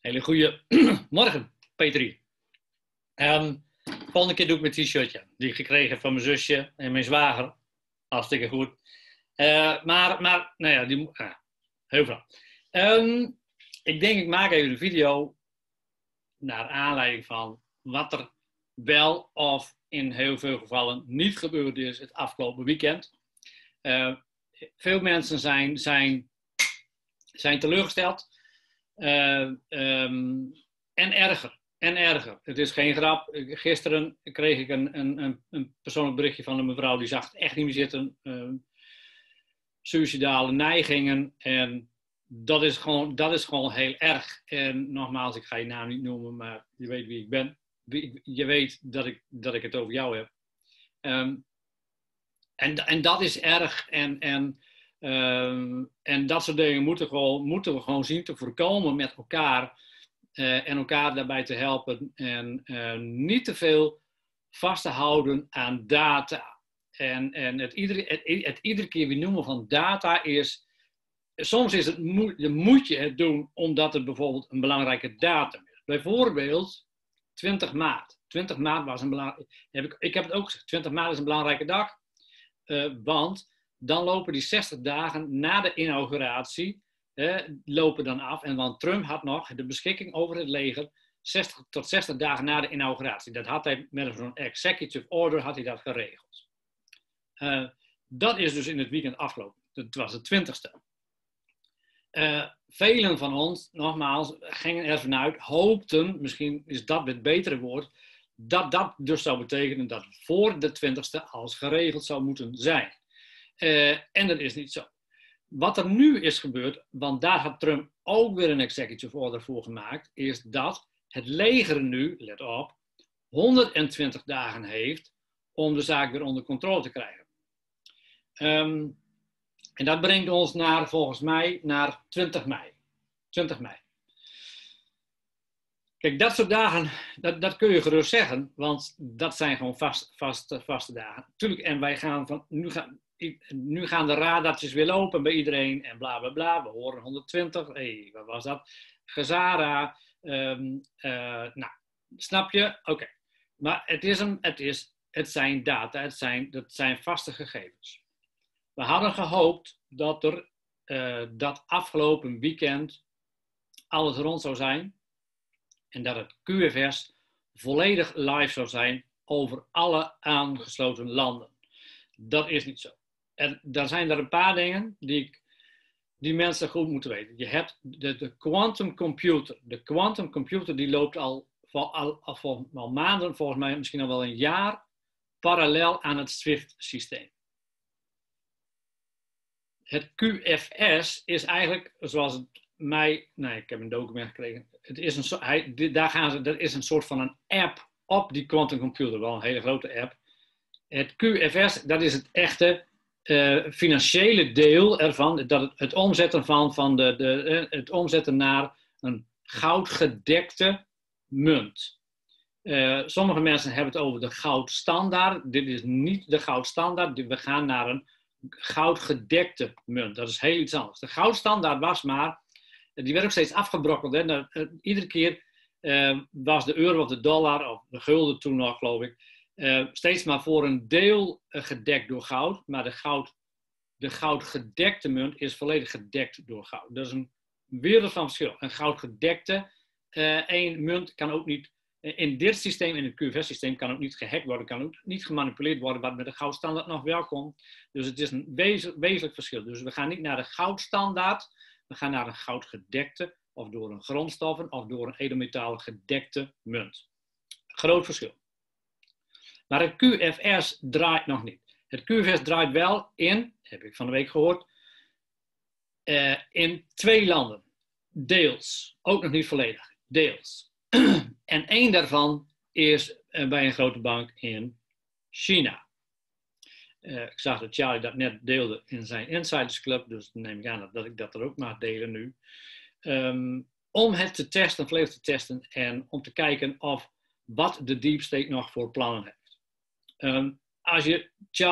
Hele goede morgen, Petri. Volgende keer doe ik mijn t-shirtje. Die ik gekregen heb van mijn zusje en mijn zwager. Hartstikke goed. Nou ja, heel veel. Ik denk, ik maak even een video naar aanleiding van wat er wel of in heel veel gevallen niet gebeurd is het afgelopen weekend. Veel mensen zijn teleurgesteld. En erger. Het is geen grap. Gisteren kreeg ik een persoonlijk berichtje van een mevrouw die zag het echt niet meer zitten. Suïcidale neigingen. En dat is gewoon heel erg. En nogmaals, ik ga je naam niet noemen, maar je weet wie ik ben. Je weet dat ik het over jou heb. En dat is erg. En dat soort dingen moeten we gewoon zien te voorkomen met elkaar. En elkaar daarbij te helpen. En niet te veel vast te houden aan data. En het iedere keer weer noemen van data is... Soms is het moet je het doen omdat het bijvoorbeeld een belangrijke datum is. Bijvoorbeeld 20 maart. 20 maart was een belangrijke... Ik heb het ook gezegd. 20 maart is een belangrijke dag. Want dan lopen die 60 dagen na de inauguratie... lopen dan af. En want Trump had nog de beschikking over het leger 60 tot 60 dagen na de inauguratie. Dat had hij met zo'n executive order had hij dat geregeld. Dat is dus in het weekend afgelopen. Dat was de 20ste. Velen van ons, nogmaals, gingen ervan uit, hoopten, misschien is dat het betere woord, dat dus zou betekenen dat voor de 20ste alles geregeld zou moeten zijn. En dat is niet zo. Wat er nu is gebeurd, want daar had Trump ook weer een executive order voor gemaakt, is dat het leger nu, let op, 120 dagen heeft om de zaak weer onder controle te krijgen. En dat brengt ons volgens mij naar 20 mei. 20 mei. Kijk, dat soort dagen, dat kun je gerust zeggen, want dat zijn gewoon vaste dagen. Tuurlijk, en wij gaan nu gaan de radartjes weer lopen bij iedereen en bla bla bla. We horen 120. Wat was dat? Gezara. Nou, snap je? Oké. Maar het zijn data, dat zijn vaste gegevens. We hadden gehoopt dat er dat afgelopen weekend alles rond zou zijn. En dat het QFS volledig live zou zijn over alle aangesloten landen. Dat is niet zo. En daar zijn er een paar dingen die mensen goed moeten weten. Je hebt de quantum computer. De quantum computer die loopt al maanden, volgens mij misschien al wel een jaar, parallel aan het SWIFT-systeem. Het QFS is eigenlijk, zoals het ik heb een document gekregen. Het is dat is een soort van een app op die quantum computer, wel een hele grote app. Het QFS, dat is het echte financiële deel ervan, het omzetten het omzetten naar een goudgedekte munt. Sommige mensen hebben het over de goudstandaard. Dit is niet de goudstandaard. We gaan naar een goudgedekte munt. Dat is heel iets anders. De goudstandaard was maar, die werd ook steeds afgebrokkeld. Hè. Iedere keer was de euro of de dollar, of de gulden toen nog, geloof ik, steeds maar voor een deel gedekt door goud. Maar de goudgedekte munt is volledig gedekt door goud. Dat is een wereld van verschil. Een goudgedekte één munt kan ook niet, in dit systeem, in het QFS-systeem, kan ook niet gehackt worden, kan ook niet gemanipuleerd worden, wat met de goudstandaard nog wel komt. Dus het is een wezenlijk verschil. Dus we gaan niet naar de goudstandaard, we gaan naar een goudgedekte, of door een grondstoffen, of door een edelmetalen gedekte munt. Groot verschil. Maar het QFS draait nog niet. Het QFS draait wel heb ik van de week gehoord, in 2 landen. Deels. Ook nog niet volledig. Deels. En 1 daarvan is bij een grote bank in China. Ik zag dat Charlie dat net deelde in zijn Insiders Club, dus dan neem ik aan dat ik dat er ook mag delen nu. Om het te testen, volledig te testen en om te kijken wat de Deep State nog voor plannen heeft. Als je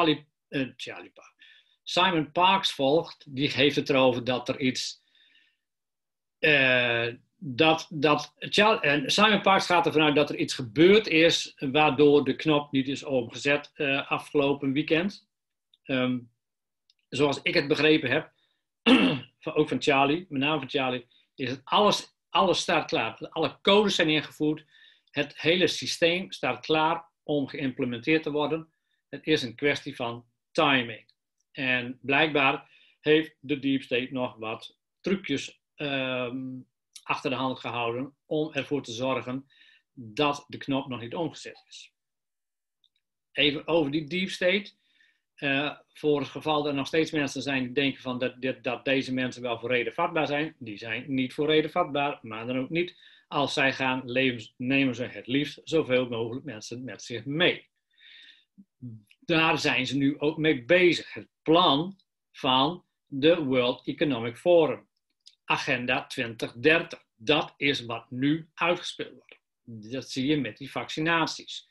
Simon Parkes volgt, die heeft het erover dat er iets En Simon Parkes gaat ervan uit dat er iets gebeurd is waardoor de knop niet is omgezet afgelopen weekend. Zoals ik het begrepen heb, ook van Charlie, met name van Charlie, is het alles staat klaar. Alle codes zijn ingevoerd. Het hele systeem staat klaar om geïmplementeerd te worden. Het is een kwestie van timing. En blijkbaar heeft de Deep State nog wat trucjes achter de hand gehouden om ervoor te zorgen dat de knop nog niet omgezet is. Even over die Deep State. Voor het geval dat er nog steeds mensen zijn die denken van dat deze mensen wel voor reden vatbaar zijn. Die zijn niet voor reden vatbaar, maar dan ook niet. Als zij gaan, nemen ze het liefst zoveel mogelijk mensen met zich mee. Daar zijn ze nu ook mee bezig. Het plan van de World Economic Forum. Agenda 2030. Dat is wat nu uitgespeeld wordt. Dat zie je met die vaccinaties.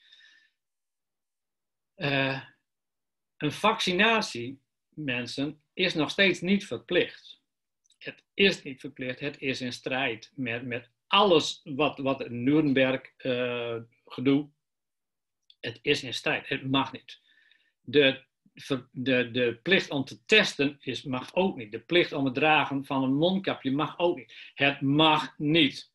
Een vaccinatie, mensen, is nog steeds niet verplicht. Het is niet verplicht. Het is in strijd met alles wat het Nuremberg gedoe. Het is in strijd. Het mag niet. De plicht om te testen mag ook niet. De plicht om het dragen van een mondkapje mag ook niet. Het mag niet.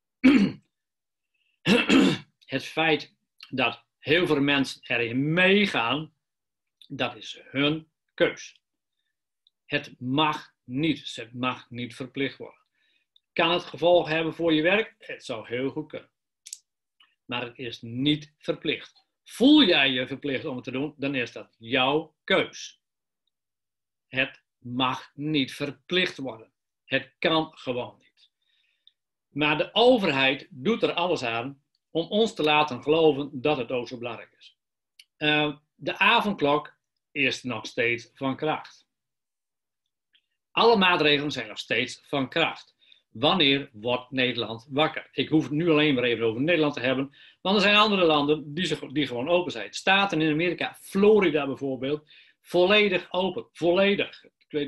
Het feit dat heel veel mensen erin meegaan, dat is hun keus. Het mag niet. Het mag niet verplicht worden. Kan het gevolg hebben voor je werk? Het zou heel goed kunnen. Maar het is niet verplicht. Voel jij je verplicht om het te doen, dan is dat jouw keus. Het mag niet verplicht worden. Het kan gewoon niet. Maar de overheid doet er alles aan om ons te laten geloven dat het ook zo belangrijk is. De avondklok is nog steeds van kracht. Alle maatregelen zijn nog steeds van kracht. Wanneer wordt Nederland wakker? Ik hoef het nu alleen maar even over Nederland te hebben, want er zijn andere landen die gewoon open zijn. Staten in Amerika, Florida bijvoorbeeld, volledig open. Volledig.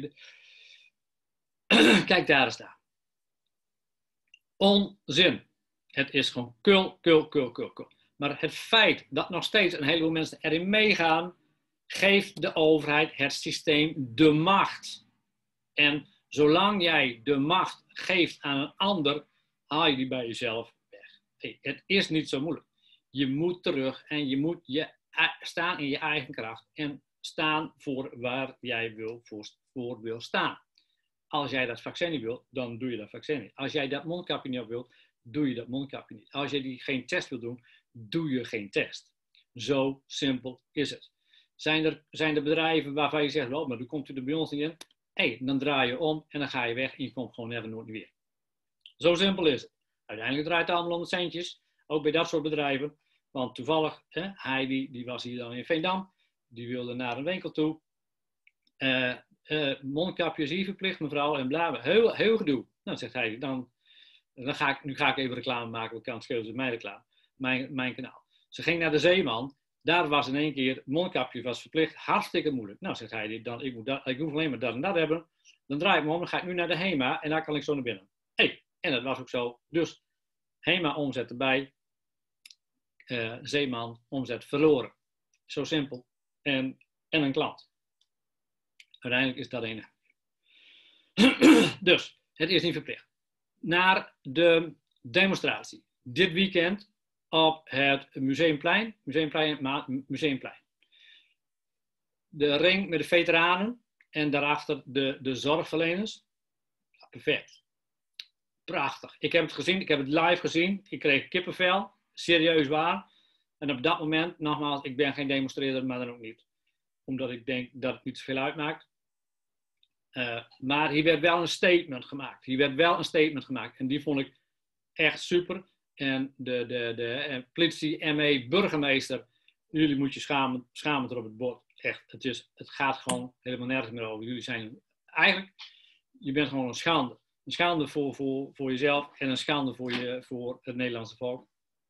Kijk daar eens naar. Onzin. Het is gewoon kul. Maar het feit dat nog steeds een heleboel mensen erin meegaan, geeft de overheid, het systeem, de macht. En zolang jij de macht geeft aan een ander, haal je die bij jezelf weg. Hey, het is niet zo moeilijk. Je moet terug en je moet staan in je eigen kracht en staan voor waar jij voor wil staan. Als jij dat vaccin niet wilt, dan doe je dat vaccin niet. Als jij dat mondkapje niet op wilt, doe je dat mondkapje niet. Als jij geen test wilt doen, doe je geen test. Zo simpel is het. Zijn er bedrijven waarvan je zegt, maar dan komt u er bij ons niet in? Hey, dan draai je om en dan ga je weg en je komt gewoon even nooit weer. Zo simpel is het. Uiteindelijk draait het allemaal om de centjes, ook bij dat soort bedrijven. Want toevallig, Heidi, die was hier dan in Veendam, die wilde naar een winkel toe. Mondkapje is hier verplicht, mevrouw, en bla, heel gedoe. Nou, zegt hij, nu ga ik even reclame maken, want kan schelen ze mijn reclame, mijn kanaal. Ze ging naar de Zeeman, daar was in één keer, mondkapje was verplicht, hartstikke moeilijk. Nou, zegt hij, ik hoef alleen maar dat en dat hebben, dan draai ik me om, dan ga ik nu naar de HEMA en daar kan ik zo naar binnen. En dat was ook zo. Dus HEMA omzet erbij, Zeeman omzet verloren. Zo simpel. En een klant. Uiteindelijk is dat enig. Dus, het is niet verplicht. Naar de demonstratie. Dit weekend op het Museumplein. De ring met de veteranen en daarachter de zorgverleners. Ja, perfect. Prachtig. Ik heb het gezien, ik heb het live gezien. Ik kreeg kippenvel. Serieus waar. En op dat moment, nogmaals, ik ben geen demonstreerder, maar dan ook niet. Omdat ik denk dat het niet zoveel uitmaakt. Maar hier werd wel een statement gemaakt. En die vond ik echt super. En de politie, ME, burgemeester, jullie moeten je schamen er op het bord. Echt, het gaat gewoon helemaal nergens meer over. Jullie zijn eigenlijk, je bent gewoon een schande. Een schande voor jezelf en een schande voor het Nederlandse volk.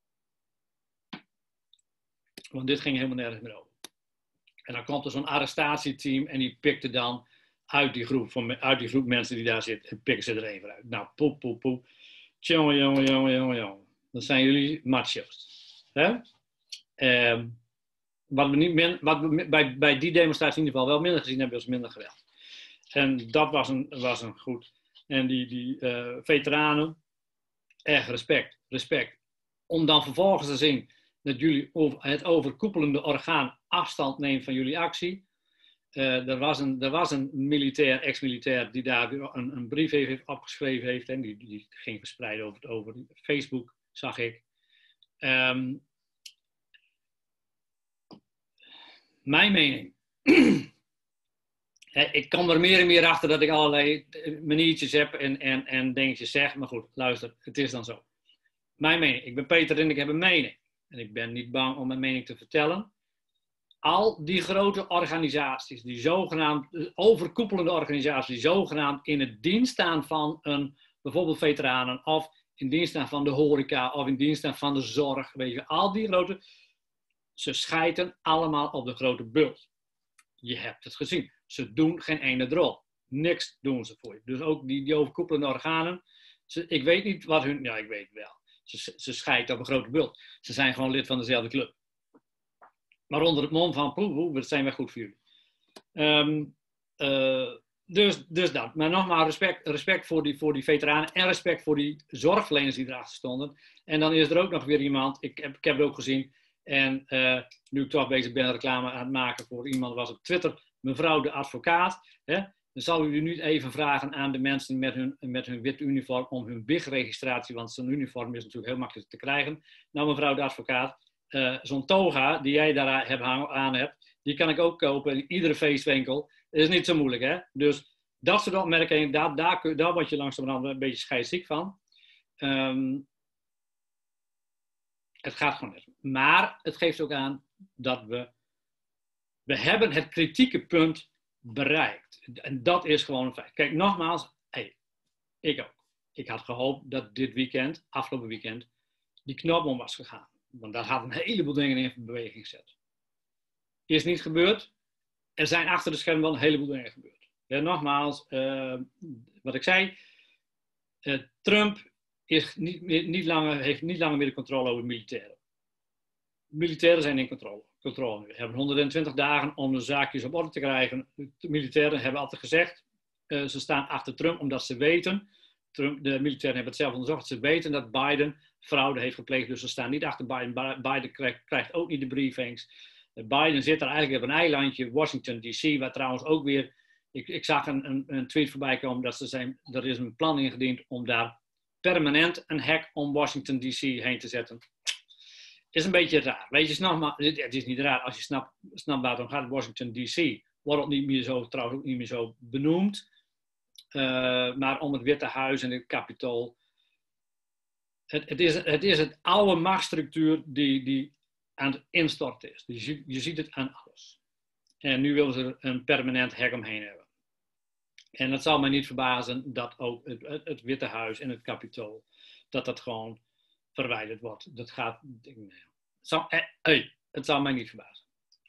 Want dit ging helemaal nergens meer over. En dan komt er zo'n arrestatieteam en die pikte dan uit die groep mensen die daar zitten, en pikken ze er even uit. Nou, poep. Jongen. Dat zijn jullie macho's. Hè? Wat we bij die demonstratie in ieder geval wel minder gezien hebben, was minder geweld. En dat was een goed. En die veteranen, erg respect. Om dan vervolgens te zien dat jullie het overkoepelende orgaan afstand neemt van jullie actie. Er was een militair, ex-militair, die daar een brief heeft opgeschreven heeft. En die ging verspreiden over Facebook, zag ik. Mijn mening. Ik kom er meer en meer achter dat ik allerlei maniertjes heb en dingetjes zeg. Maar goed, luister, het is dan zo. Mijn mening. Ik ben Peter en ik heb een mening. En ik ben niet bang om mijn mening te vertellen. Al die grote organisaties, die zogenaamd overkoepelende organisaties, die zogenaamd in het dienst staan van bijvoorbeeld veteranen, of in dienst staan van de horeca, of in dienst staan van de zorg, weet je, al die grote, ze schijten allemaal op de grote bult. Je hebt het gezien. Ze doen geen ene drol. Niks doen ze voor je. Dus ook die overkoepelende organen, ik weet niet wat hun, ja, ik weet wel. Ze schijten op een grote bult. Ze zijn gewoon lid van dezelfde club. Maar onder het mom van, dat zijn wij goed voor jullie. Dus dat. Maar nogmaals, respect voor die veteranen en respect voor die zorgverleners die erachter stonden. En dan is er ook nog weer iemand, ik heb het ook gezien. En nu ik toch bezig ben reclame aan het maken voor iemand, was op Twitter, mevrouw de advocaat. Hè? Dan zal u nu even vragen aan de mensen met hun wit uniform om hun BIG-registratie, want zo'n uniform is natuurlijk heel makkelijk te krijgen. Nou, mevrouw de advocaat. Zo'n toga die jij daar aan hebt, die kan ik ook kopen in iedere feestwinkel. Dat is niet zo moeilijk, hè? Dus dat soort opmerkingen, daar word je langzamerhand een beetje scheidsziek van. Het gaat gewoon niet. Maar het geeft ook aan dat we hebben het kritieke punt bereikt. En dat is gewoon een feit. Kijk, nogmaals, ik ook. Ik had gehoopt dat dit weekend, afgelopen weekend, die knop om was gegaan. Want daar had een heleboel dingen in beweging gezet. Is niet gebeurd. Er zijn achter de schermen wel een heleboel dingen gebeurd. Ja, nogmaals, wat ik zei. Trump heeft niet langer meer de controle over militairen. Militairen zijn in controle. We hebben 120 dagen om de zaakjes op orde te krijgen. De militairen hebben altijd gezegd, ze staan achter Trump omdat ze weten, de militairen hebben het zelf onderzocht, ze weten dat Biden fraude heeft gepleegd, dus ze staan niet achter Biden. Biden krijgt ook niet de briefings. Biden zit er eigenlijk op een eilandje, Washington DC, waar trouwens ook weer, ik zag een tweet voorbij komen dat er is een plan ingediend om daar permanent een hek om Washington DC heen te zetten. Is een beetje raar. Weet je, het is niet raar als je snapt waarom gaat Washington DC. Wordt het niet meer zo, trouwens ook niet meer zo benoemd. Maar om het Witte Huis en het Capitool. Het is het oude machtsstructuur die aan het instorten is. Dus je ziet het aan alles. En nu willen ze er een permanent hek omheen hebben. En het zal mij niet verbazen dat ook het Witte Huis en het Capitool, dat gewoon verwijderd wordt. Dat gaat, het zal mij niet verbazen.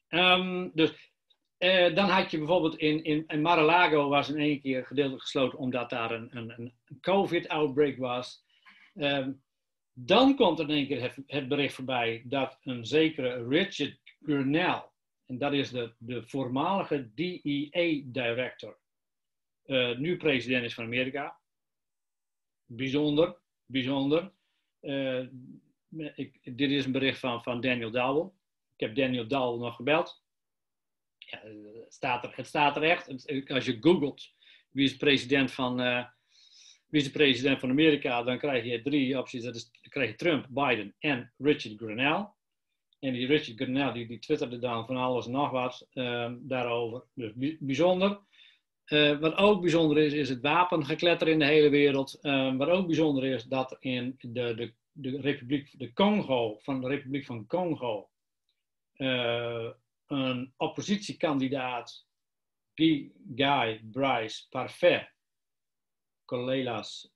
Dan had je bijvoorbeeld in Mar-a-Lago was in één keer gedeeltelijk gesloten omdat daar een COVID-outbreak was. Dan komt er in één keer het bericht voorbij dat een zekere Richard Grenell, en dat is de voormalige DEA-director, nu president is van Amerika. Bijzonder. Dit is een bericht van Daniel Dowell. Ik heb Daniel Dowell nog gebeld. Ja, het staat er echt. Als je googelt wie is de president van Amerika, dan krijg je 3 opties. Dan krijg je Trump, Biden en Richard Grenell. En die Richard Grenell die twitterde dan van alles en nog wat daarover. Dus bijzonder. Wat ook bijzonder is het wapengekletter in de hele wereld. Wat ook bijzonder is dat in de Republiek van Congo een oppositiekandidaat, Guy Brice Parfait, Colelas,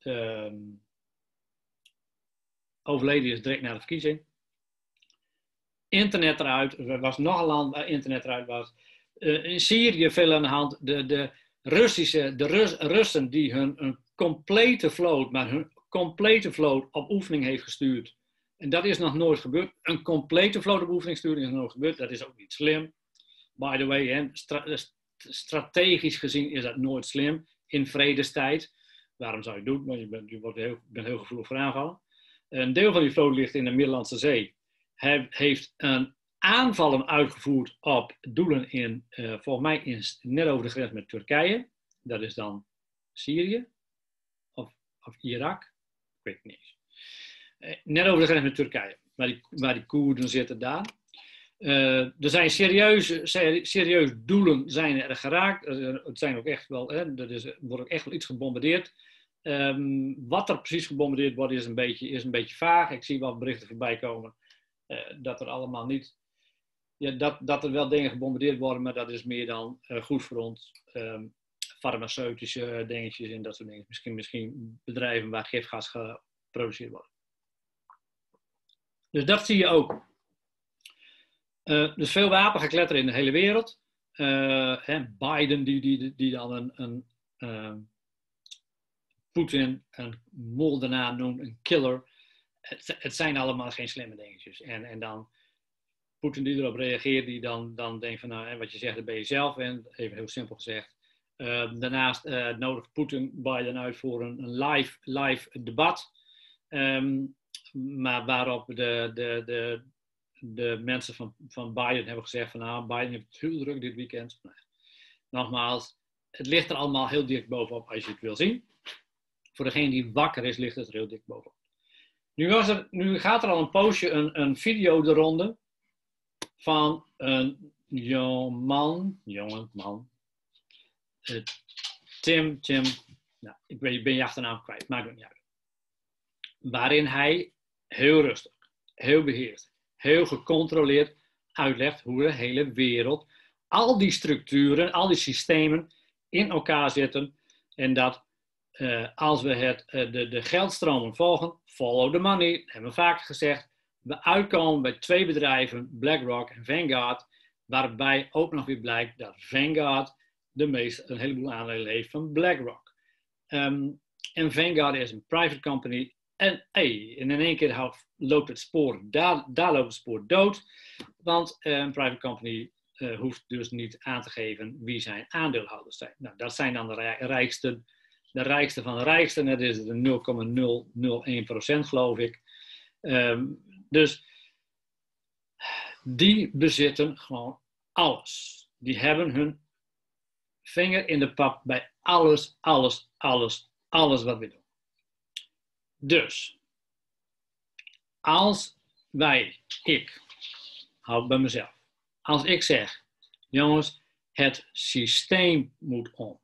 overleden is direct na de verkiezing. Internet eruit, er was nog een land waar internet eruit was. In Syrië veel aan de hand. De Russen die hun complete vloot, maar hun complete vloot op oefening heeft gestuurd. En dat is nog nooit gebeurd. Een complete vloot op oefening sturen is nog nooit gebeurd. Dat is ook niet slim. By the way, hè, strategisch gezien is dat nooit slim in vredestijd. Waarom zou je het doen? Want je bent heel gevoelig voor aanvallen. Een deel van die vloot ligt in de Middellandse Zee. Hij heeft een aanvallen uitgevoerd op doelen in, volgens mij net over de grens met Turkije. Dat is dan Syrië of Irak. Ik weet het niet eens. Net over de grens met Turkije, waar die Koerden zitten daar. Er zijn serieus doelen zijn er geraakt. Het zijn ook echt wel, er wordt ook echt wel iets gebombardeerd. Wat er precies gebombardeerd wordt is een beetje vaag. Ik zie wel berichten voorbij komen dat er allemaal niet... Ja, dat er wel dingen gebombardeerd worden, maar dat is meer dan goed voor ons. Farmaceutische dingetjes en dat soort dingen. Misschien bedrijven waar gifgas geproduceerd wordt. Dus dat zie je ook. Dus veel wapengekletter in de hele wereld. Biden die dan een Poetin een moordenaar noemt, een killer. Het zijn allemaal geen slimme dingetjes. En dan Poetin die erop reageert, die dan denkt van nou, wat je zegt, dat ben je zelf. En even heel simpel gezegd. Daarnaast nodigt Poetin Biden uit voor een live debat. Maar waarop de mensen van Biden hebben gezegd van nou, Biden heeft het heel druk dit weekend. Nou, nogmaals, het ligt er allemaal heel dicht bovenop als je het wil zien. Voor degene die wakker is, ligt het er heel dicht bovenop. Nu gaat er al een poosje een video de ronde van een jonge man. Tim, nou, ik ben je achternaam kwijt, maakt het niet uit. Waarin hij heel rustig, heel beheerst, heel gecontroleerd uitlegt hoe de hele wereld, al die structuren, al die systemen in elkaar zitten. En dat als we de geldstromen volgen, follow the money, dat hebben we vaak gezegd, we uitkomen bij 2 bedrijven, BlackRock en Vanguard, waarbij ook nog weer blijkt dat Vanguard een heleboel aandelen heeft van BlackRock. En Vanguard is een private company. En in één keer loopt het spoor, daar loopt het spoor dood. Want een private company hoeft dus niet aan te geven wie zijn aandeelhouders zijn. Nou, dat zijn dan de rijkste van de rijksten. Dat is de 0,001% geloof ik. Dus die bezitten gewoon alles. Die hebben hun vinger in de pap bij alles wat we doen. Dus, ik hou bij mezelf. Als ik zeg, jongens, het systeem moet om.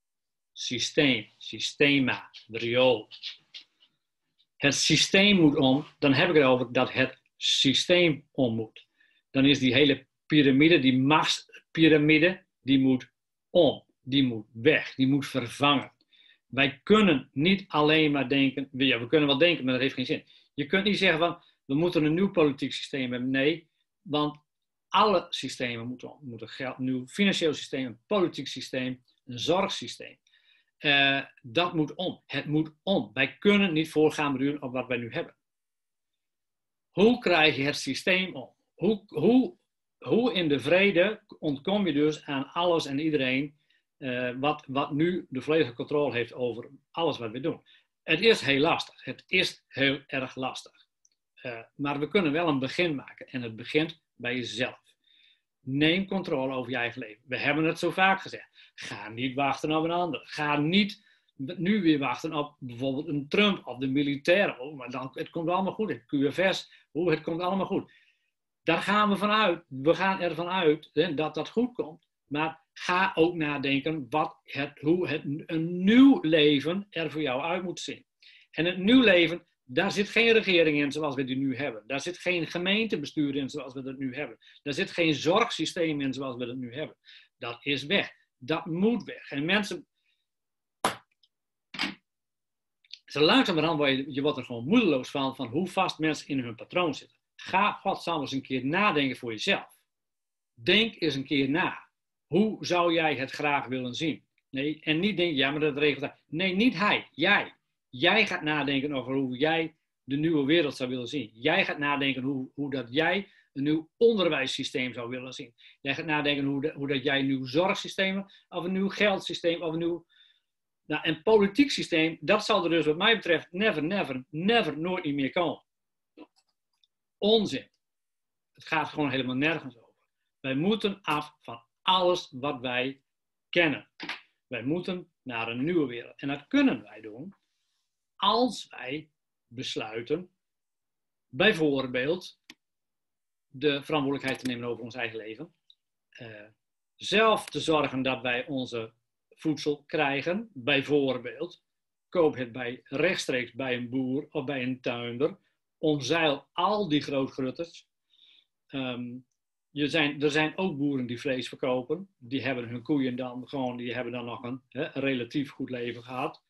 Systema, de riool. Het systeem moet om, dan heb ik het over dat het systeem om moet. Dan is die hele piramide, die machtspyramide, die moet om. Die moet weg, die moet vervangen. Wij kunnen niet alleen maar denken, ja, we kunnen wel denken, maar dat heeft geen zin. Je kunt niet zeggen van, we moeten een nieuw politiek systeem hebben. Nee, want alle systemen moeten om. Een nieuw financieel systeem, een politiek systeem, een zorgsysteem. Dat moet om. Het moet om. Wij kunnen niet voorgaan beduren op wat wij nu hebben. Hoe krijg je het systeem om? Hoe in de vrede ontkom je dus aan alles en iedereen wat nu de volledige controle heeft over alles wat we doen. Het is heel lastig. Het is heel erg lastig. Maar we kunnen wel een begin maken. En het begint bij jezelf. Neem controle over je eigen leven. We hebben het zo vaak gezegd. Ga niet wachten op een ander. Ga niet nu weer wachten op bijvoorbeeld een Trump of de militairen. Oh, maar dan, het komt allemaal goed. Het QFS. Het komt allemaal goed. Daar gaan we vanuit. We gaan ervan uit dat dat goed komt. Maar ga ook nadenken hoe een nieuw leven er voor jou uit moet zien. En het nieuw leven, daar zit geen regering in zoals we die nu hebben. Daar zit geen gemeentebestuur in zoals we dat nu hebben. Daar zit geen zorgsysteem in zoals we dat nu hebben. Dat is weg. Dat moet weg. En mensen... Zo langzamerhand wordt er gewoon moedeloos van hoe vast mensen in hun patroon zitten. Ga godsam eens een keer nadenken voor jezelf. Denk eens een keer na. Hoe zou jij het graag willen zien? Nee, en niet denken, ja, maar dat regelt hij. Nee, niet hij. Jij. Jij gaat nadenken over hoe jij de nieuwe wereld zou willen zien. Jij gaat nadenken hoe dat jij een nieuw onderwijssysteem zou willen zien. Jij gaat nadenken hoe dat jij een nieuw zorgsysteem of een nieuw geldsysteem of een nieuw... Nou, een politiek systeem, dat zal er dus wat mij betreft never, nooit niet meer komen. Onzin. Het gaat gewoon helemaal nergens over. Wij moeten af van alles wat wij kennen. Wij moeten naar een nieuwe wereld. En dat kunnen wij doen als wij besluiten, bijvoorbeeld, de verantwoordelijkheid te nemen over ons eigen leven. Zelf te zorgen dat wij onze voedsel krijgen. Bijvoorbeeld, koop het rechtstreeks bij een boer of bij een tuinder. Omzeil al die grootgrutters. Er zijn ook boeren die vlees verkopen. Die hebben hun koeien dan gewoon, die hebben dan nog een relatief goed leven gehad.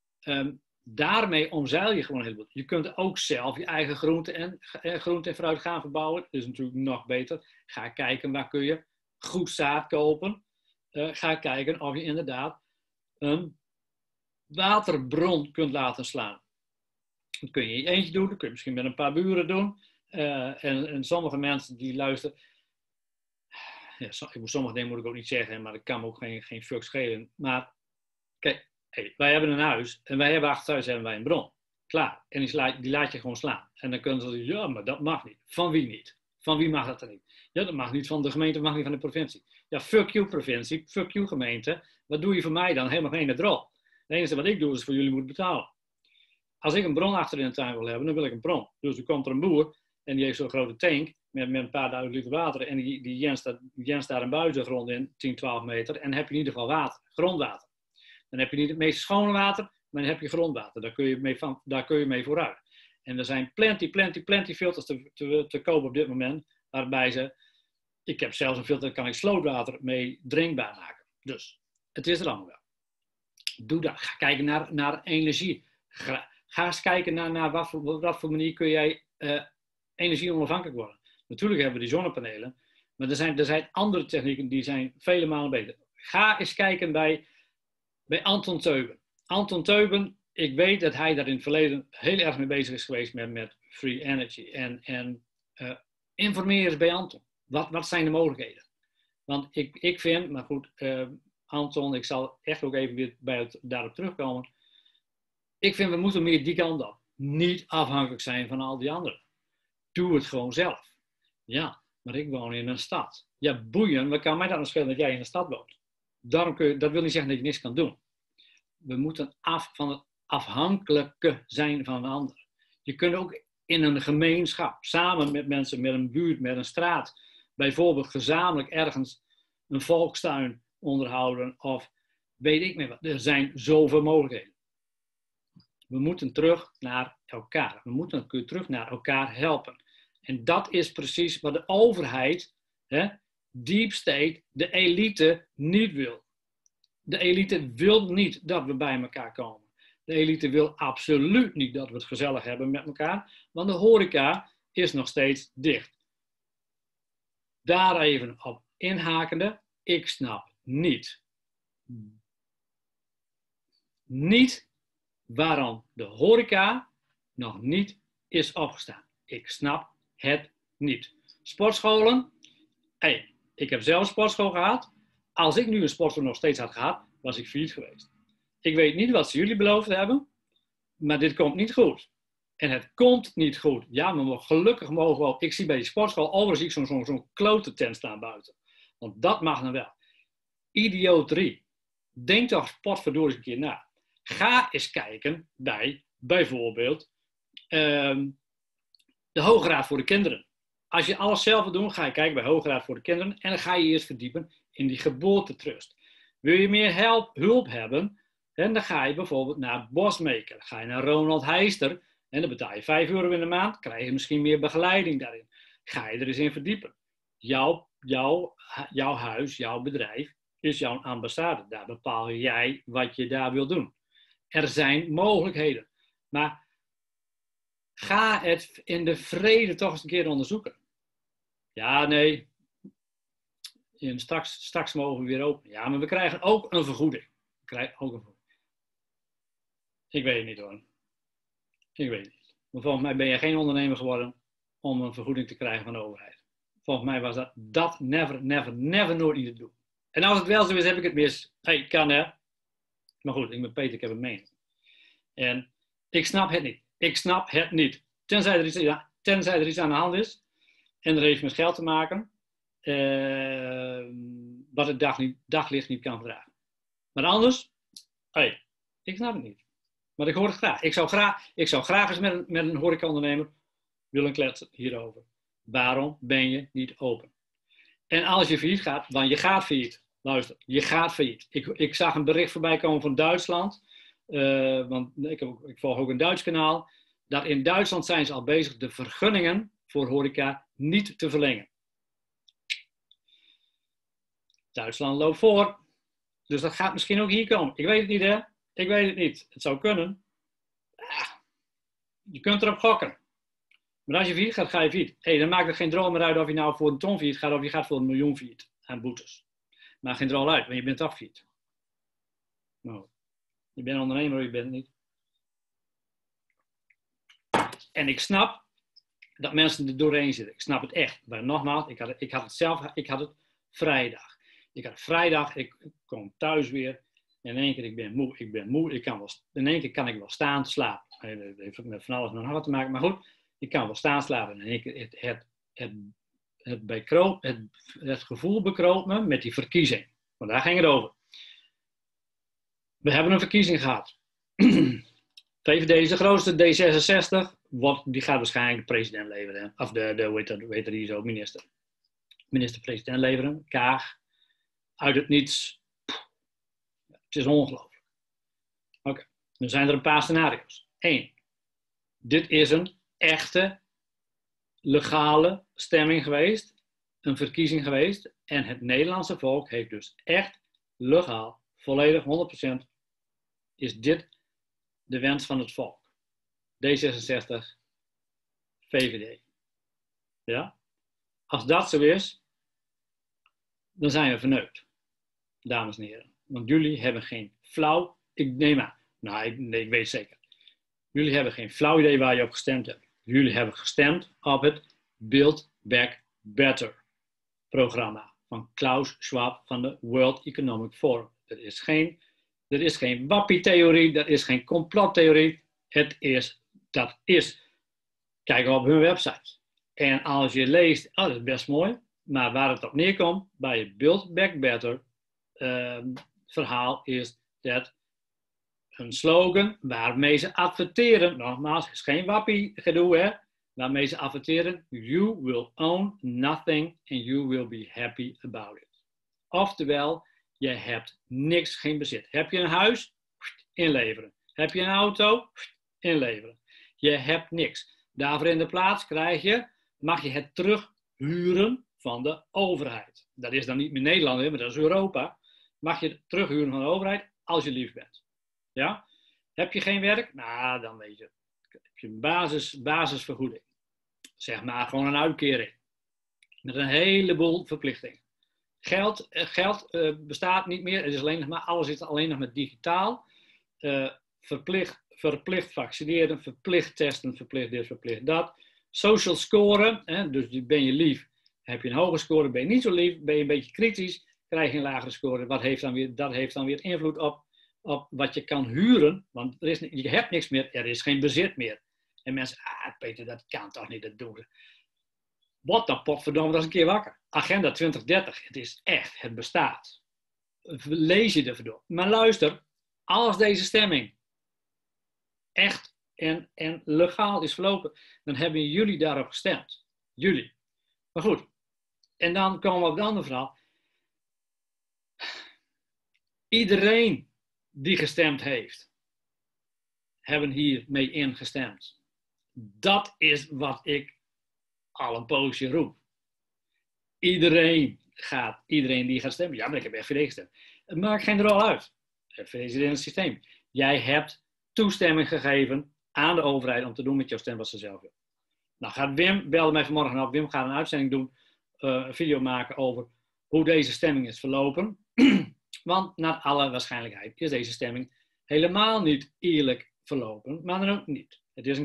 Daarmee omzeil je gewoon heel veel. Je kunt ook zelf je eigen groente en fruit gaan verbouwen. Dat is natuurlijk nog beter. Ga kijken waar kun je goed zaad kopen. Ga kijken of je inderdaad een waterbron kunt laten slaan. Dat kun je in je eentje doen. Dat kun je misschien met een paar buren doen. En sommige mensen die luisteren... Ja, sommige dingen moet ik ook niet zeggen, maar dat kan me ook geen fuck schelen. Maar kijk, wij hebben een huis en wij hebben achter thuis hebben wij een bron. Klaar. En die laat je gewoon slaan. En dan kunnen ze zeggen, ja, maar dat mag niet. Van wie niet? Van wie mag dat er niet? Ja, dat mag niet van de gemeente, dat mag niet van de provincie. Ja, fuck you provincie, fuck you gemeente. Wat doe je voor mij dan? Helemaal geen drol. Het enige wat ik doe is voor jullie moeten betalen. Als ik een bron achter in de tuin wil hebben, dan wil ik een bron. Dus er komt er een boer en die heeft zo'n grote tank met een paar duizend liter water. En die jenst daar een buizengrond in, 10, 12 meter. En dan heb je in ieder geval water, grondwater. Dan heb je niet het meest schone water, maar dan heb je grondwater. Daar kun je mee vooruit. En er zijn plenty filters te kopen op dit moment. Waarbij ik heb zelfs een filter, daar kan ik slootwater mee drinkbaar maken. Dus, het is er allemaal wel. Doe dat. Ga kijken naar energie. Ga eens kijken naar wat voor manier kun jij energie onafhankelijk worden. Natuurlijk hebben we die zonnepanelen, maar er zijn andere technieken die zijn vele malen beter. Ga eens kijken bij Anton Teuben. Anton Teuben, ik weet dat hij daar in het verleden heel erg mee bezig is geweest met free energy. En informeer eens bij Anton. Wat zijn de mogelijkheden? Want ik vind, maar goed, Anton, ik zal echt ook even weer daarop terugkomen. Ik vind, we moeten meer die kant op. Niet afhankelijk zijn van al die anderen. Doe het gewoon zelf. Ja, maar ik woon in een stad. Ja, boeien, wat kan mij dat nog schelen dat jij in een stad woont? Dat wil niet zeggen dat je niks kan doen. We moeten af van het afhankelijke zijn van een ander. Je kunt ook in een gemeenschap, samen met mensen, met een buurt, met een straat, bijvoorbeeld gezamenlijk ergens een volkstuin onderhouden of weet ik meer wat. Er zijn zoveel mogelijkheden. We moeten terug naar elkaar. We moeten terug naar elkaar helpen. En dat is precies wat de overheid, deep state, de elite niet wil. De elite wil niet dat we bij elkaar komen. De elite wil absoluut niet dat we het gezellig hebben met elkaar, want de horeca is nog steeds dicht. Daar even op inhakende, ik snap niet waarom de horeca nog niet is opgestaan. Ik snap het niet. Sportscholen, ik heb zelf een sportschool gehad. Als ik nu een sportschool nog steeds had gehad, was ik failliet geweest. Ik weet niet wat ze jullie beloofd hebben, maar dit komt niet goed. En het komt niet goed. Ja, maar gelukkig mogen we ook. Ik zie bij die sportschool overigens zo'n klote tent staan buiten. Want dat mag dan wel. Idioterie. Denk toch potverdorie eens een keer na. Ga eens kijken bij bijvoorbeeld de Hoge Raad voor de Kinderen. Als je alles zelf wil doen, ga je kijken bij Hoge Raad voor de Kinderen en dan ga je eerst verdiepen in die geboortetrust. Wil je meer hulp hebben, dan ga je bijvoorbeeld naar Bosmaker. Ga je naar Ronald Heister en dan betaal je €5 in de maand, krijg je misschien meer begeleiding daarin. Ga je er eens in verdiepen. Jouw huis, jouw bedrijf is jouw ambassade. Daar bepaal jij wat je daar wil doen. Er zijn mogelijkheden. Maar ga het in de vrede toch eens een keer onderzoeken. Ja, nee. Straks mogen we weer open. Ja, maar we krijgen ook een vergoeding. Ik weet het niet hoor. Ik weet het niet. Maar volgens mij ben je geen ondernemer geworden om een vergoeding te krijgen van de overheid. Volgens mij was dat never nooit niet het doel. En als het wel zo is, heb ik het mis. Hey, kan hè. Maar goed, ik ben Peter, ik heb een mening. En ik snap het niet. Ik snap het niet. Tenzij er iets aan de hand is. En er heeft met geld te maken. Wat het daglicht niet kan verdragen. Maar anders, hey, ik snap het niet. Maar ik hoor het graag. Ik zou graag eens met een horecaondernemer willen kletsen hierover. Waarom ben je niet open? En als je failliet gaat, want je gaat failliet. Luister, je gaat failliet. Ik zag een bericht voorbij komen van Duitsland. Want ik volg ook een Duits kanaal. Dat in Duitsland zijn ze al bezig de vergunningen voor horeca niet te verlengen. Duitsland loopt voor. Dus dat gaat misschien ook hier komen. Ik weet het niet, hè? Ik weet het niet. Het zou kunnen. Je kunt erop gokken. Maar als je failliet gaat, ga je failliet. Hey, dan maakt het geen drol meer uit of je nou voor een ton failliet gaat of je gaat voor 1 miljoen failliet aan boetes. Maakt geen drol uit, want je bent toch failliet. Nou, je bent ondernemer of je bent het niet. En ik snap dat mensen er doorheen zitten. Ik snap het echt. Maar nogmaals, ik had het vrijdag. Ik kom thuis weer. En in één keer, ik ben moe. In één keer kan ik wel staan slapen. Dat heeft met van alles nog wat te maken. Maar goed, ik kan wel staan slapen. En in één keer, het gevoel bekroop me met die verkiezing. Want daar ging het over. We hebben een verkiezing gehad. VVD is de grootste, D66. Die gaat waarschijnlijk de president leveren. Of minister-president leveren. Kaag. Uit het niets. Het is ongelooflijk. Oké. Nu zijn er een paar scenario's. 1. Dit is een echte, legale stemming geweest. Een verkiezing geweest. En het Nederlandse volk heeft dus echt legaal, volledig, 100% is dit de wens van het volk. D66, VVD. Ja? Als dat zo is, dan zijn we verneukt. Dames en heren. Want jullie hebben geen flauw, ik weet zeker. Jullie hebben geen flauw idee waar je op gestemd hebt. Jullie hebben gestemd op het Build Back Better programma van Klaus Schwab van de World Economic Forum. Er is geen wappie-theorie, dat is geen complottheorie. Dat is. Kijk op hun website. En als je leest, dat is best mooi, maar waar het op neerkomt bij het Build Back Better verhaal is dat een slogan waarmee ze adverteren, nogmaals, is geen wappie gedoe, hè, waarmee ze adverteren, you will own nothing and you will be happy about it. Oftewel, je hebt niks, geen bezit. Heb je een huis? Inleveren. Heb je een auto? Inleveren. Je hebt niks. Daarvoor in de plaats mag je het terughuren van de overheid. Dat is dan niet meer Nederland, maar dat is Europa. Mag je het terughuren van de overheid als je lief bent. Ja? Heb je geen werk? Nou, dan weet je. Heb je een basisvergoeding. Zeg maar gewoon een uitkering. Met een heleboel verplichtingen. Geld bestaat niet meer. Alles is alleen nog maar digitaal. Verplicht vaccineren, verplicht testen, verplicht dit, verplicht dat. Social scoren, dus ben je lief, heb je een hoge score. Ben je niet zo lief, ben je een beetje kritisch, krijg je een lagere score. Dat heeft dan weer invloed op wat je kan huren. Want je hebt niks meer, er is geen bezit meer. En mensen, Peter, dat kan toch niet, dat doen we. Wat dan, potverdomme, dat is een keer wakker. Agenda 2030, het is echt, het bestaat. Lees je ervoor. Maar luister, als deze stemming echt en legaal is verlopen, dan hebben jullie daarop gestemd. Jullie. Maar goed, en dan komen we op de andere verhaal. Iedereen die gestemd heeft, hebben hiermee ingestemd. Dat is wat ik al een poosje roep. Iedereen die gaat stemmen. Ja, maar ik heb FVD gestemd. Het maakt geen rol uit. FVD zit in het systeem. Jij hebt toestemming gegeven aan de overheid om te doen met jouw stem wat ze zelf wil. Nou gaat Wim, belde mij vanmorgen op. Wim gaat een uitzending doen, een video maken over hoe deze stemming is verlopen. Want naar alle waarschijnlijkheid is deze stemming helemaal niet eerlijk verlopen, maar dan ook niet.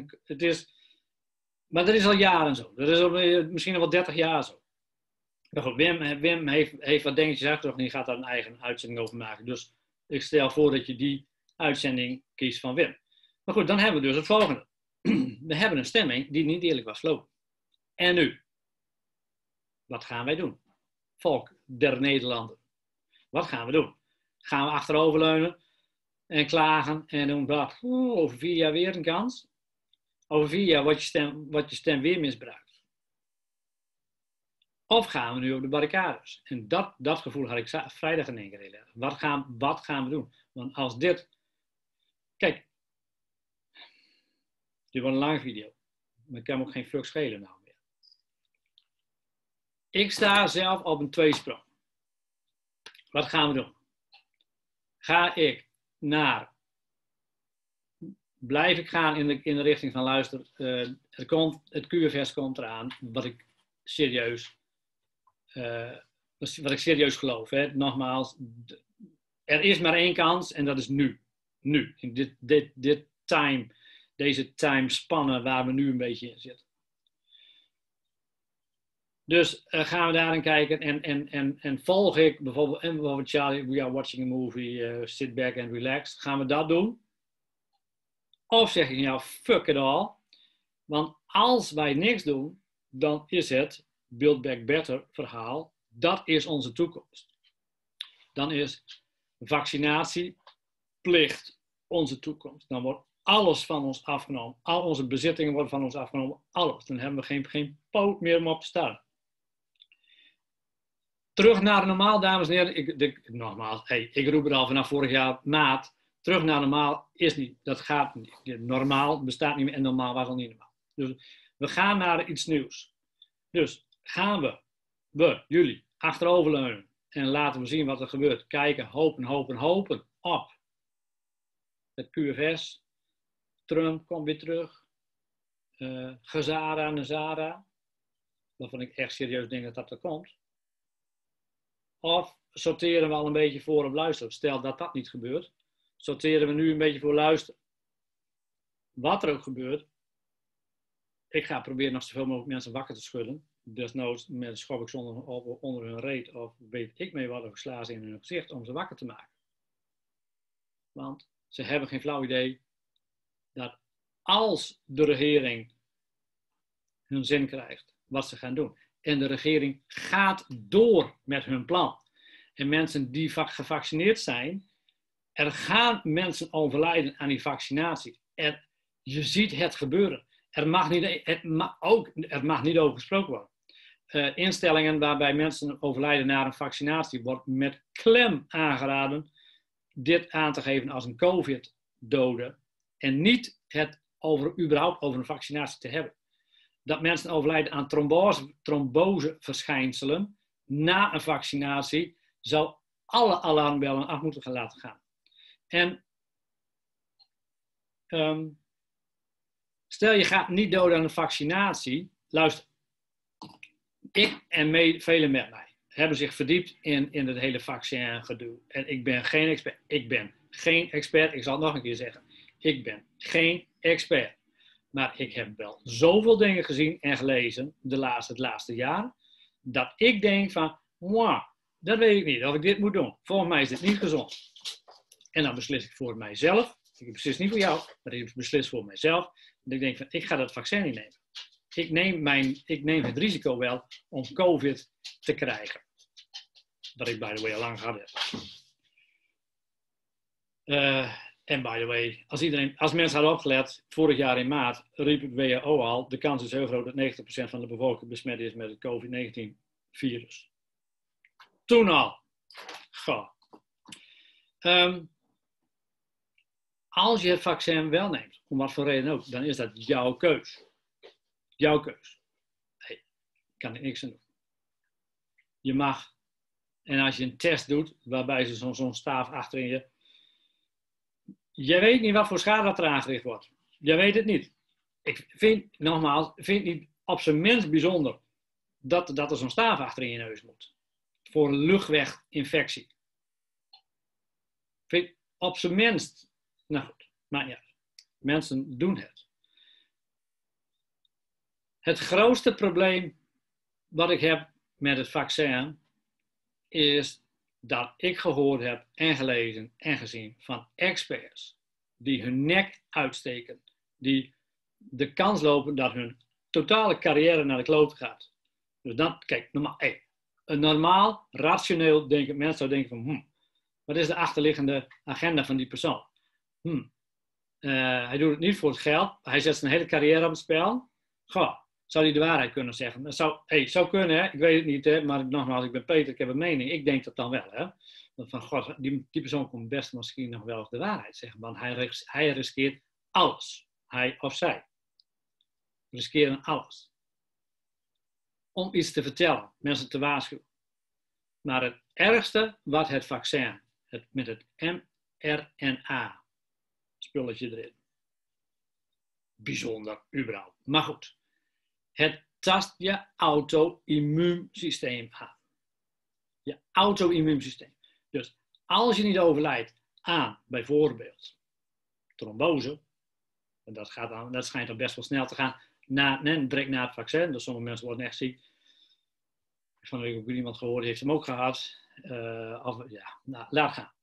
Maar dat is al jaren zo. Dat is al, misschien al wel 30 jaar zo. Maar goed, Wim heeft wat dingetjes uitgezocht en die gaat daar een eigen uitzending over maken. Dus ik stel voor dat je die uitzending kiest van Wim. Maar goed, dan hebben we dus het volgende. We hebben een stemming die niet eerlijk was verlopen. En nu? Wat gaan wij doen? Volk der Nederlanden. Wat gaan we doen? Gaan we achteroverleunen en klagen en doen wat? Over 4 jaar weer een kans? Over 4 jaar wordt je stem weer misbruikt. Of gaan we nu op de barricades? En dat gevoel had ik vrijdag in één keer heel erg. Wat gaan we doen? Want als dit... Kijk, dit wordt een lange video. Maar ik kan me ook geen flux schelen nou meer. Ik sta zelf op een tweesprong. Wat gaan we doen? Ga ik blijf ik gaan in de richting van luister, het QFS komt eraan, wat ik serieus geloof. Hè. Nogmaals, er is maar 1 kans en dat is nu. Nu. In deze timespannen waar we nu een beetje in zitten. Dus gaan we daarin kijken en volg ik bijvoorbeeld Charlie, we are watching a movie, sit back and relax. Gaan we dat doen? Of zeg ik nou, fuck it all. Want als wij niks doen, dan is het Build Back Better verhaal. Dat is onze toekomst. Dan is vaccinatieplicht onze toekomst. Dan wordt alles van ons afgenomen. Al onze bezittingen worden van ons afgenomen. Alles. Dan hebben we geen poot meer om op te staan. Terug naar normaal, dames en heren. Ik roep het al vanaf vorig jaar maart. Terug naar normaal is niet. Dat gaat niet. Normaal bestaat niet meer en normaal was al niet normaal. Dus we gaan naar iets nieuws. Dus gaan jullie achteroverleunen en laten we zien wat er gebeurt. Kijken, hopen op het QFS. Trump komt weer terug. Gezara, Nazara. Waarvan ik echt serieus denk dat er komt. Of sorteren we al een beetje voor op luisteren. Stel dat dat niet gebeurt. Sorteren we nu een beetje voor luisteren. Wat er ook gebeurt. Ik ga proberen nog zoveel mogelijk mensen wakker te schudden. Desnoods met een schop onder hun reet. Of weet ik mee wat, of slazen in hun gezicht. Om ze wakker te maken. Want ze hebben geen flauw idee. Dat als de regering hun zin krijgt. Wat ze gaan doen. En de regering gaat door met hun plan. En mensen die gevaccineerd zijn. Er gaan mensen overlijden aan die vaccinatie. Je ziet het gebeuren. Er mag niet over gesproken worden. Instellingen waarbij mensen overlijden na een vaccinatie wordt met klem aangeraden dit aan te geven als een COVID-dode. En niet het überhaupt over een vaccinatie te hebben. Dat mensen overlijden aan tromboseverschijnselen na een vaccinatie zou alle alarmbellen af moeten gaan laten gaan. En stel je gaat niet dood aan een vaccinatie. Luister, ik en velen met mij hebben zich verdiept in het hele vaccin-gedoe. En ik ben geen expert. Ik zal het nog een keer zeggen. Ik ben geen expert. Maar ik heb wel zoveel dingen gezien en gelezen het laatste jaar. Dat ik denk van, dat weet ik niet of ik dit moet doen. Volgens mij is dit niet gezond. En dan beslis ik voor mijzelf. Ik beslis niet voor jou, maar ik beslis voor mijzelf. En ik denk van, ik ga dat vaccin niet nemen. Ik neem het risico wel om COVID te krijgen. Dat ik, by the way, al lang gehad heb. En by the way, als mensen hadden opgelet, vorig jaar in maart riep het WHO al, de kans is heel groot dat 90% van de bevolking besmet is met het COVID-19-virus. Toen al. Goh. Als je het vaccin wel neemt, om wat voor reden ook, dan is dat jouw keus. Jouw keus. Nee, kan ik niks aan doen. Je mag, en als je een test doet, waarbij ze zo'n staaf achterin je, je weet niet wat voor schade dat er aangericht wordt. Je weet het niet. Ik vind niet op zijn minst bijzonder dat er zo'n staaf achterin je neus moet. Voor een luchtweginfectie. Vind op zijn minst, nou goed, maakt niet uit. Mensen doen het. Het grootste probleem wat ik heb met het vaccin is dat ik gehoord heb en gelezen en gezien van experts die hun nek uitsteken, die de kans lopen dat hun totale carrière naar de klote gaat. Dus dan, kijk, een normaal, rationeel denkend mens zou denken van, wat is de achterliggende agenda van die persoon? Hij doet het niet voor het geld, hij zet zijn hele carrière op het spel. Goh, zou hij de waarheid kunnen zeggen? Dat zou kunnen, hè? Ik weet het niet, hè? Maar nogmaals, ik ben Peter, ik heb een mening. Ik denk dat dan wel, hè? Van, god, die persoon komt best misschien nog wel de waarheid zeggen, want hij riskeert alles. Hij of zij riskeren alles. Om iets te vertellen, mensen te waarschuwen. Maar het ergste wat het vaccin, met het mRNA-spulletje erin. Bijzonder, überhaupt. Maar goed. Het tast je auto-immuunsysteem aan. Je auto-immuunsysteem. Dus als je niet overlijdt aan bijvoorbeeld trombose, en dat schijnt dan best wel snel te gaan, direct na het vaccin, dus sommige mensen worden echt ziek. Van de week heb ik iemand gehoord, die heeft hem ook gehad. Laat gaan.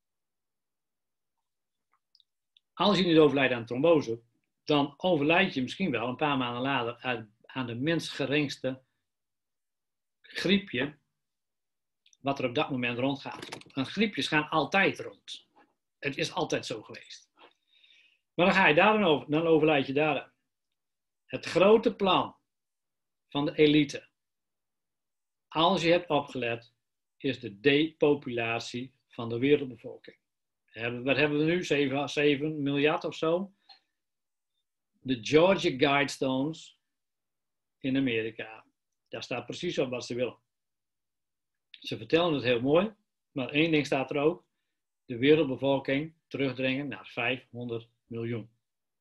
Als je niet overlijdt aan trombose, dan overlijd je misschien wel een paar maanden later aan de minst geringste griepje wat er op dat moment rondgaat. Want griepjes gaan altijd rond. Het is altijd zo geweest. Maar dan ga je daar over, dan overlijd je daar. Het grote plan van de elite, als je hebt opgelet, is de depopulatie van de wereldbevolking. Wat hebben we nu? 7 miljard of zo? De Georgia Guidestones in Amerika. Daar staat precies op wat ze willen. Ze vertellen het heel mooi, maar één ding staat er ook. De wereldbevolking terugdringen naar 500 miljoen.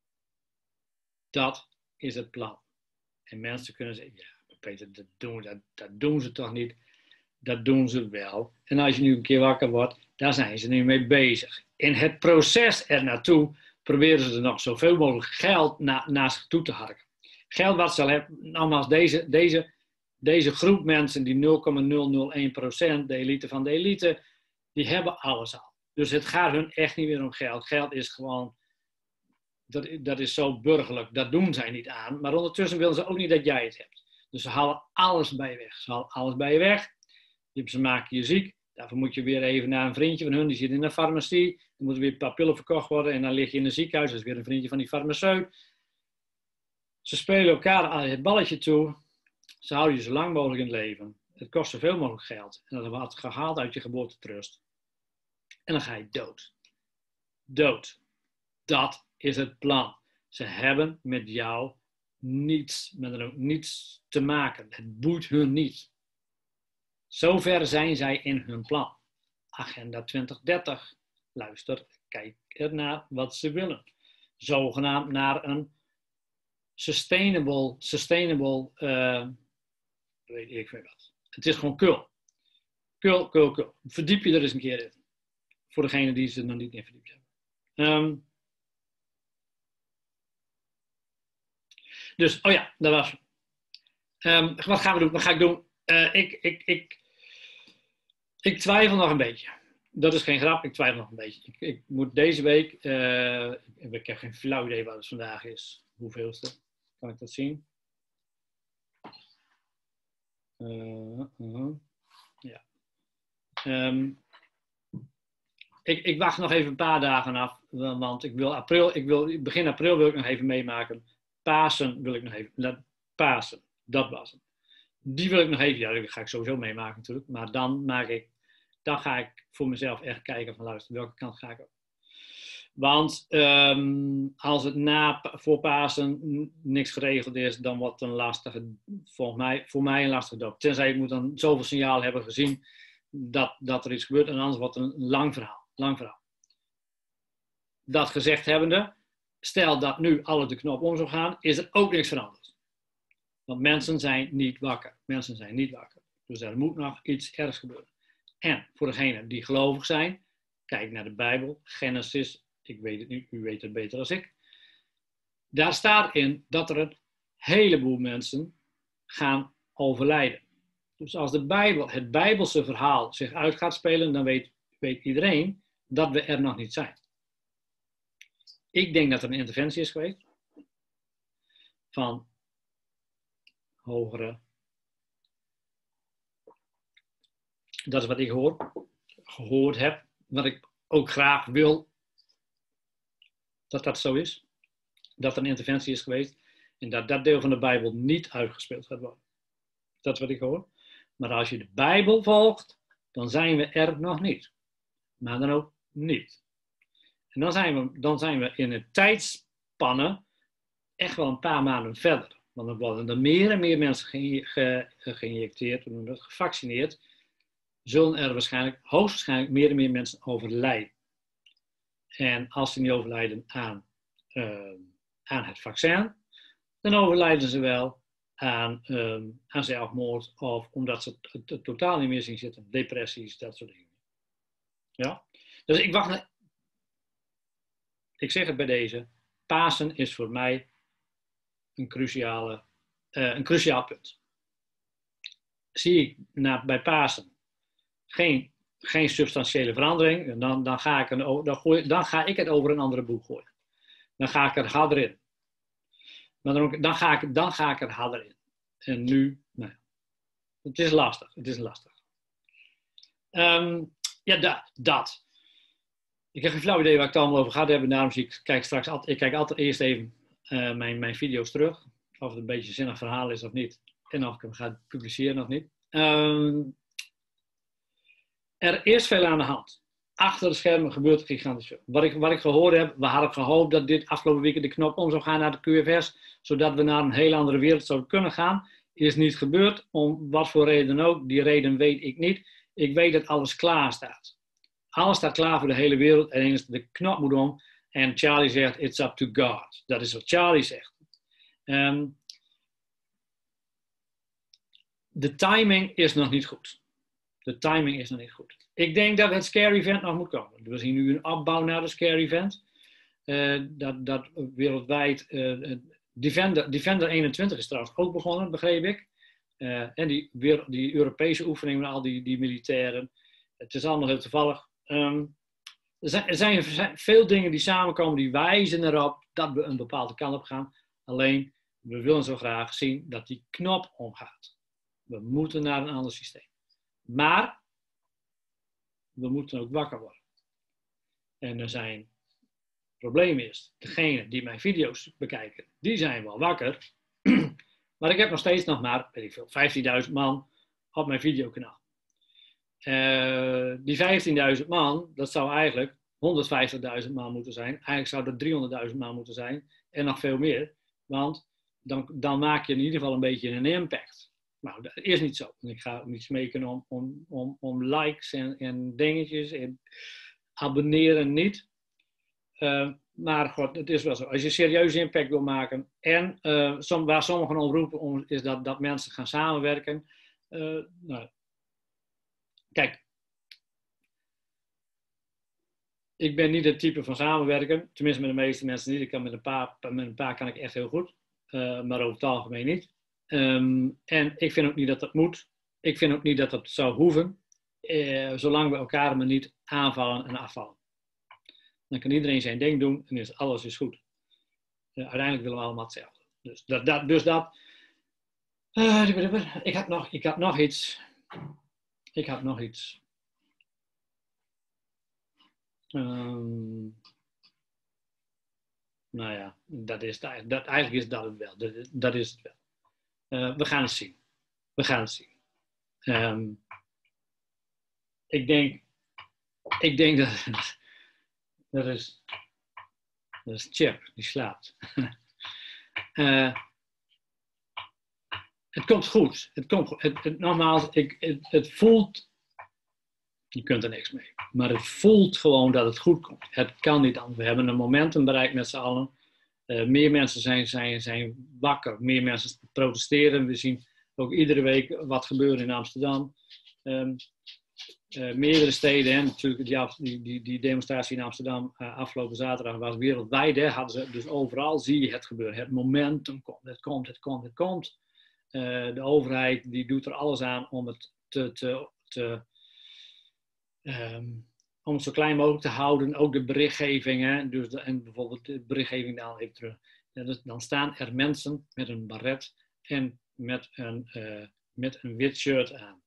Dat is het plan. En mensen kunnen zeggen, ja, Peter, dat doen ze toch niet? Dat doen ze wel. En als je nu een keer wakker wordt, daar zijn ze nu mee bezig. In het proces ernaartoe proberen ze er nog zoveel mogelijk geld naar zich toe te harken. Geld wat ze al hebben, nogmaals, deze groep mensen, die 0,001%, de elite van de elite, die hebben alles al. Dus het gaat hun echt niet meer om geld. Geld is gewoon, dat is zo burgerlijk, dat doen zij niet aan. Maar ondertussen willen ze ook niet dat jij het hebt. Dus ze halen alles bij je weg. Ze halen alles bij je weg. Ze maken je ziek. Daarvoor moet je weer even naar een vriendje van hun, die zit in de farmacie. Dan moeten weer een paar pillen verkocht worden en dan lig je in een ziekenhuis. Dat is weer een vriendje van die farmaceut. Ze spelen elkaar het balletje toe. Ze houden je zo lang mogelijk in het leven. Het kost zoveel mogelijk geld. En dat wordt gehaald uit je geboortetrust. En dan ga je dood. Dood. Dat is het plan. Ze hebben met jou niets te maken. Het boeit hun niet. Zover zijn zij in hun plan. Agenda 2030. Luister, kijk ernaar wat ze willen. Zogenaamd naar een sustainable, weet ik veel wat. Het is gewoon kul. Kul. Verdiep je er eens een keer in. Voor degenen die ze nog niet in verdiept hebben. Dus, dat was het. Wat gaan we doen? Wat ga ik doen? Ik twijfel nog een beetje. Dat is geen grap, ik twijfel nog een beetje. Ik moet deze week, ik heb geen flauw idee wat het vandaag is. Hoeveelste? Kan ik dat zien? Ja. Ik wacht nog even een paar dagen af, want begin april wil ik nog even meemaken. Pasen wil ik nog even. Pasen, dat was het. Die wil ik nog even, dat ga ik sowieso meemaken natuurlijk, maar dan ga ik voor mezelf echt kijken van luister, welke kant ga ik op. Want als het voor Pasen niks geregeld is, dan wordt het een lastige, voor mij een lastige doop. Tenzij ik moet dan zoveel signaal hebben gezien dat er iets gebeurt en anders wordt het een lang verhaal. Dat gezegd hebbende, stel dat nu alles de knop om zou gaan, is er ook niks veranderd. Want mensen zijn niet wakker. Dus er moet nog iets ergs gebeuren. En voor degenen die gelovig zijn, kijk naar de Bijbel, Genesis, ik weet het nu, u weet het beter dan ik. Daar staat in dat er een heleboel mensen gaan overlijden. Dus als de Bijbel, het Bijbelse verhaal zich uit gaat spelen, dan weet iedereen dat we er nog niet zijn. Ik denk dat er een interventie is geweest van hogere. Dat is wat ik gehoord heb, wat ik ook graag wil dat dat zo is. Dat er een interventie is geweest en dat dat deel van de Bijbel niet uitgespeeld gaat worden. Dat is wat ik hoor. Maar als je de Bijbel volgt, dan zijn we er nog niet. Maar dan ook niet. En dan zijn we in een tijdspanne echt wel een paar maanden verder. Want dan worden er meer en meer mensen geïnjecteerd, gevaccineerd. Zullen er hoogstwaarschijnlijk meer en meer mensen overlijden. En als ze niet overlijden aan het vaccin, dan overlijden ze wel aan zelfmoord of omdat ze het totaal niet meer zien zitten. Depressies, dat soort dingen. Ja? Dus ik zeg het bij deze, Pasen is voor mij een cruciaal punt. Zie ik bij Pasen geen substantiële verandering, dan ga ik het over een andere boeg gooien. Dan ga ik er harder in. Maar dan ga ik er harder in. En nu, nou ja. Het is lastig. Dat. Ik heb geen flauw idee waar ik het allemaal over gehad heb. Daarom kijk altijd eerst even mijn video's terug. Of het een beetje een zinnig verhaal is of niet. En of ik hem ga publiceren of niet. Er is veel aan de hand. Achter de schermen gebeurt gigantisch veel. Wat ik gehoord heb, we hadden gehoopt dat dit afgelopen weekend de knop om zou gaan naar de QFS, zodat we naar een heel andere wereld zouden kunnen gaan. Is niet gebeurd, om wat voor reden dan ook. Die reden weet ik niet. Ik weet dat alles klaar staat. Alles staat klaar voor de hele wereld en eens de knop moet om. En Charlie zegt, it's up to God. Dat is wat Charlie zegt. De timing is nog niet goed. Ik denk dat het scare event nog moet komen. We zien nu een opbouw naar de scare event. Dat wereldwijd... Defender 21 is trouwens ook begonnen, begreep ik. En die Europese oefeningen met al die militairen. Het is allemaal heel toevallig. Er zijn veel dingen die samenkomen die wijzen erop dat we een bepaalde kant op gaan. Alleen, we willen zo graag zien dat die knop omgaat. We moeten naar een ander systeem. Maar we moeten ook wakker worden. En er zijn... Het probleem is, degenen die mijn video's bekijken, die zijn wel wakker. Maar ik heb nog steeds nog maar, weet ik veel, 15.000 man op mijn videokanaal. Die 15.000 man, dat zou eigenlijk 150.000 man moeten zijn. Eigenlijk zou dat 300.000 man moeten zijn. En nog veel meer. Want dan maak je in ieder geval een beetje een impact. Nou, dat is niet zo. Ik ga niet smeken om likes en dingetjes. En abonneren niet. Maar god, het is wel zo. Als je serieus impact wil maken en waar sommigen om roepen is dat mensen gaan samenwerken. Nou, kijk, ik ben niet het type van samenwerken, tenminste met de meeste mensen niet. Ik kan met een paar kan ik echt heel goed, maar over het algemeen niet. En ik vind ook niet dat dat moet. Ik vind ook niet dat dat zou hoeven, zolang we elkaar maar niet aanvallen en afvallen. Dan kan iedereen zijn ding doen en alles is goed. Uiteindelijk willen we allemaal hetzelfde. Dus dat. Ik had nog iets. Nou ja, eigenlijk is dat het wel. Dat is het wel. We gaan het zien. Ik denk dat... Dat is Chip, die slaapt. Het komt goed. Nogmaals, het voelt... Je kunt er niks mee. Maar het voelt gewoon dat het goed komt. Het kan niet anders. We hebben een momentum bereikt met z'n allen. Meer mensen zijn wakker. Meer mensen protesteren. We zien ook iedere week wat gebeurt in Amsterdam. meerdere steden, en natuurlijk die demonstratie in Amsterdam afgelopen zaterdag was wereldwijd, hè, hadden ze dus overal, zie je het gebeuren. Het momentum komt, het komt. De overheid die doet er alles aan om het om het zo klein mogelijk te houden. Ook de berichtgeving, hè, dus en bijvoorbeeld de berichtgeving daar even terug. Dan staan er mensen met een baret en met een wit shirt aan.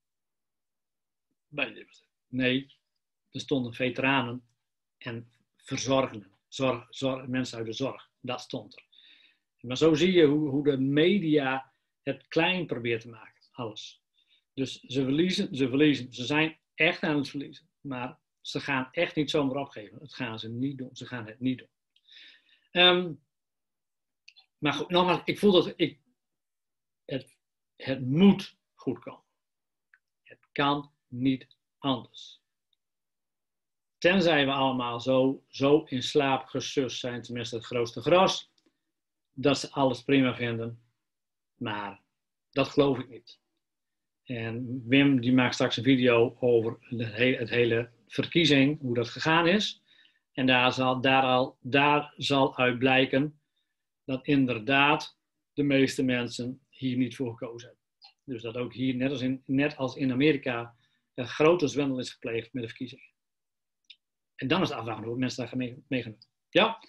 Nee, er stonden veteranen en verzorgenden. Mensen uit de zorg. Dat stond er. Maar zo zie je hoe de media het klein probeert te maken. Alles. Dus ze verliezen. Ze zijn echt aan het verliezen. Maar ze gaan echt niet zomaar opgeven. Dat gaan ze niet doen. Ze gaan het niet doen. Maar goed, nogmaals, ik voel dat het moet goed komen. Het kan niet anders. Tenzij we allemaal zo in slaap gesust zijn, tenminste het grootste gros, dat ze alles prima vinden. Maar dat geloof ik niet. En Wim die maakt straks een video over het hele verkiezing, hoe dat gegaan is. En daar zal uit blijken dat inderdaad de meeste mensen hier niet voor gekozen hebben. Dus dat ook hier, net als in Amerika, een grote zwendel is gepleegd met de verkiezingen. En dan is het afwachten hoe mensen daar gaan meegaan. Ja?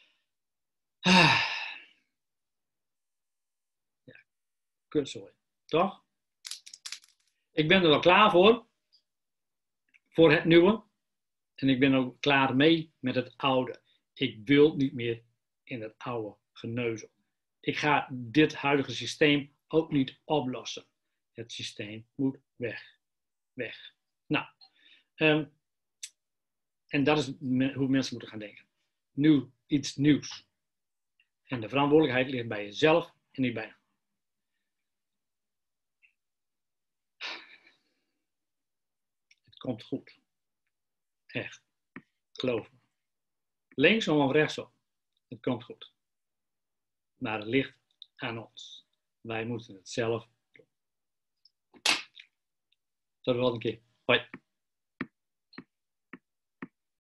Ja, kutzooi. Toch? Ik ben er wel klaar voor het nieuwe. En ik ben ook klaar mee met het oude. Ik wil niet meer in het oude geneuzel. Ik ga dit huidige systeem ook niet oplossen. Het systeem moet weg. Weg. Nou, en dat is hoe mensen moeten gaan denken. Nu iets nieuws. En de verantwoordelijkheid ligt bij jezelf en niet bij hen. Het komt goed. Echt. Geloof me. Linksom of rechtsom. Het komt goed. Maar het ligt aan ons. Wij moeten het zelf doen. Tot de volgende keer. Hoi.